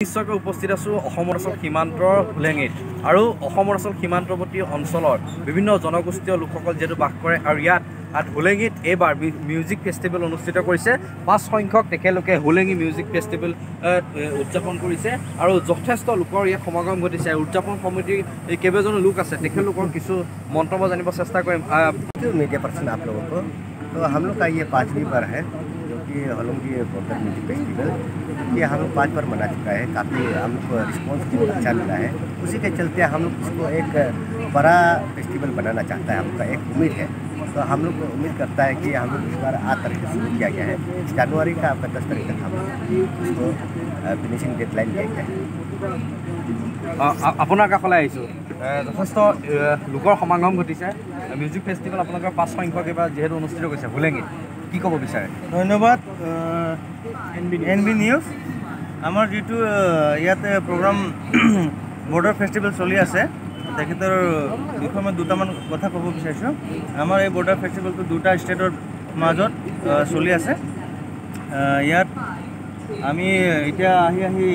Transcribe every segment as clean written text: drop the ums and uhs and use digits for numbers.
নিশ্চয়কৈ উপস্থিত আছোঁ অসম অৰুণাচল সীমান্তৰ হোলেঙিত আৰু অসম অৰুণাচল সীমান্তৱৰ্তী অঞ্চলৰ বিভিন্ন জনগোষ্ঠীয় লোকসকল যিহেতু বাস কৰে আৰু ইয়াত হোলেঙিত এইবাৰ মিউজিক ফেষ্টিভেল অনুষ্ঠিত কৰিছে 5 সংখ্যক তেখেতলোকে হোলেঙি মিউজিক ফেষ্টিভেল উদযাপন কৰিছে আৰু যথেষ্ট লোকৰ ইয়াত সমাগম ঘটিছে উদযাপন সমিতিৰ কেইবাজনো লোক আছে তেখেতলোকৰ কিছু মন্তব্য জানিব চেষ্টা কৰিম मीडिया पर्सन आप लोगों को तो हम लोग का ये 5वीं बार है जो कि होलेंगी बॉर्डर म्यूजिक फेस्टिवल ये हम लोग 5 बार मना चुका है काफ़ी हम लोग को रिस्पॉन्स अच्छा मिला है उसी के चलते हम लोग इसको एक बड़ा फेस्टिवल बनाना चाहता है हम लोग का एक उम्मीद है तो हम लोग को उम्मीद करता है कि हम लोग इस बार 8 तारीख से शुरू किया गया है जनवरी का आपका 10 तारीख तक हम लोग इसको फिनिशिंग डेडलाइन दिया गया है আপোনাৰ কাষলৈ আহিছোঁ যথেষ্ট লোকৰ সমাগম ঘটিছে মিউজিক ফেষ্টিভেল আপোনালোকৰ 5 সংখ্যক এইবাৰ যিহেতু অনুষ্ঠিত কৰিছে হোলেঙিত কি ক'ব বিচাৰে ধন্যবাদ এনবি নিউজ আমাৰ যিটো ইয়াতে প্ৰগ্ৰাম বৰ্ডাৰ ফেষ্টিভেল চলি আছে তেখেতৰ বিষয়ে মই দুটামান কথা ক'ব বিচাৰিছোঁ আমাৰ এই বৰ্ডাৰ ফেষ্টিভেলটো দুটা ষ্টেটৰ মাজত চলি আছে ইয়াত আমি এতিয়া আহি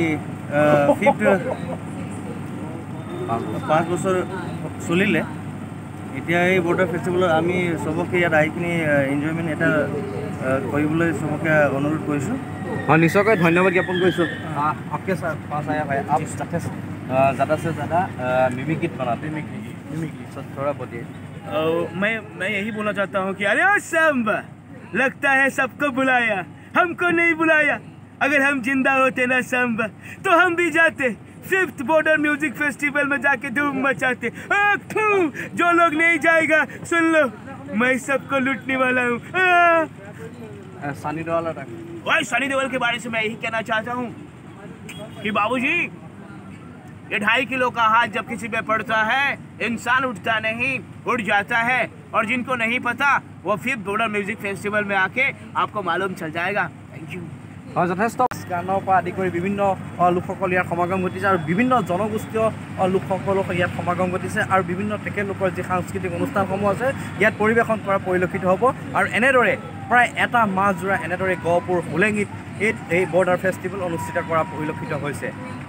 5 বছৰ চলিলে এতিয়া এই বৰ্ডাৰ ফেষ্টিভেলত আমি সবকে ইয়াত আহিকিনি এনজয়মেণ্ট এটা কৰিবলৈ সবকে অনুৰোধ কৰিছোঁ हाँ निश्चय धन्यवाद ज्ञापन करूँ आपके पास आया भाई आप ज़्यादा से ज़्यादा मिमिक गीत बनाते मिमिक थोड़ा बताइए मैं यही बोलना चाहता हूँ कि अरे सांबा लगता है सबको बुलाया हमको नहीं बुलाया अगर हम जिंदा होते ना सांबा तो हम भी जाते 5th बॉर्डर म्यूजिक फेस्टिवल में जाके धूम मचाते जो लोग नहीं जाएगा सुन लो मैं सबको लूटने वाला हूँ सनी देओल भाई सनी देओल के बारे से मैं यही कहना चाहता हूँ कि बाबूजी ये 2.5 किलो का हाथ जब किसी पे पड़ता है इंसान उठता नहीं उठ जाता है और जिनको नहीं पता वो 5th बॉर्डर म्यूजिक फेस्टिवल में आके आपको मालूम चल जाएगा थैंक यू যথেষ্ট গানৰ পৰা আদি কৰি বিভিন্ন লোকসকল ইয়াত সমাগম ঘটিছে আৰু বিভিন্ন জনগোষ্ঠীয় লোকসকলক ইয়াত সমাগম ঘটিছে আৰু বিভিন্ন তেখেতলোকৰ যি সাংস্কৃতিক অনুষ্ঠানসমূহ আছে ইয়াত পৰিৱেশন কৰা পৰিলক্ষিত হ'ব আৰু এনেদৰে প্ৰায় এটা মাহ জোৰা এনেদৰে গহপুৰ হোলেঙিত এই বৰ্ডাৰ ফেষ্টিভেল অনুষ্ঠিত কৰা পৰিলক্ষিত হৈছে।